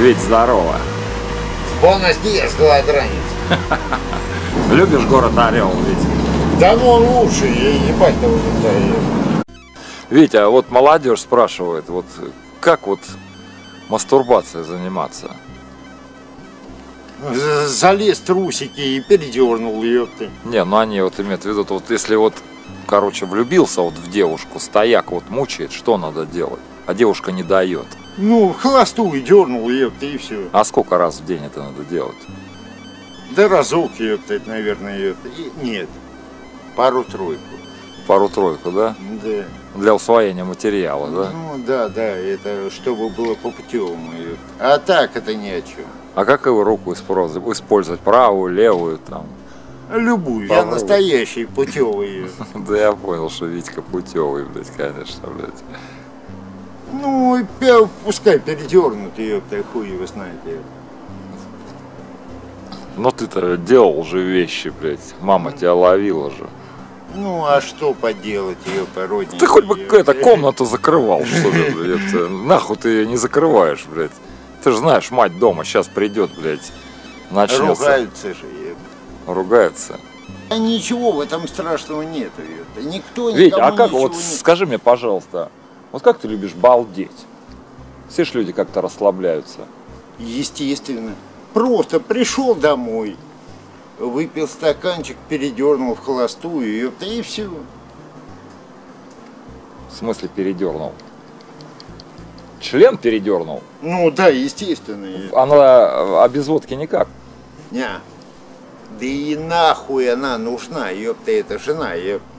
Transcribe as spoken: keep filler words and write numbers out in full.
Ведь здорово. Бонус диас, голодранец. Любишь город Орел, Витя? Да ну он лучше, я ебать того летаю. Витя, а вот молодежь спрашивает, вот как вот мастурбацией заниматься? Залез в трусики и передернул ее ты. Не, ну они вот имеют в виду, вот если вот, короче, влюбился вот в девушку, стояк вот мучает, что надо делать? А девушка не дает. Ну, холостую дернул ее ты и все. А сколько раз в день это надо делать? Да разок ее ты, наверное, ее. Нет, пару-тройку. Пару-тройку, да? Да. Для усвоения материала, да? Ну да, да, это чтобы было по путевому. А так это ни о чем. А как его руку использовать? Правую, левую там? Любую, я настоящий путевый. Да я понял, что Витька путевый, блядь, конечно, блядь. Ну, пускай передернут ее, ты хуй его знает. Но ты-то делал же вещи, блядь. Мама тебя ловила же. Ну, а что поделать ее породнее? Ты хоть бы какую-то комнату закрывал, что ли, блядь. Нахуй ты ее не закрываешь, блядь. Ты же знаешь, мать дома сейчас придет, блядь. Начнется. Ругаются же. Ругаются. А ничего в этом страшного нет. Никто никому Вить, а как вот, нет. скажи мне, пожалуйста, вот как ты любишь балдеть? Все ж люди как-то расслабляются. Естественно. Просто пришел домой, выпил стаканчик, передернул в холостую, ёпта, и все. В смысле передернул? Член передернул? Ну да, естественно. Она, а без водки никак? Не. Да и нахуй она нужна, ёпта, это жена, ёпта.